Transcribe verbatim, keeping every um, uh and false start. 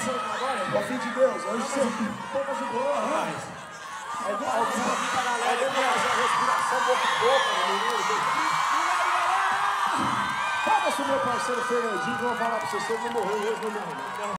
parceiro agora? Ó, filho de Deus, hoje você... O povo ajudou, rapaz. Alguém Alguém aqui pra galera fazer a respiração boca a boca, menino. Fala-se o meu parceiro Fernandinho, que eu vou falar pra você, você não morreu hoje, não morreu.